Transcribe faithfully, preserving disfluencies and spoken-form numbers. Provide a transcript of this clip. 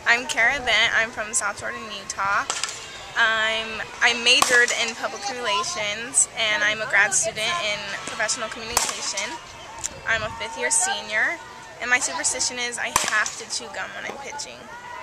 I'm Kara Bendt. I'm from South Jordan, Utah. I'm, I majored in public relations and I'm a grad student in professional communication. I'm a fifth year senior and my superstition is I have to chew gum when I'm pitching.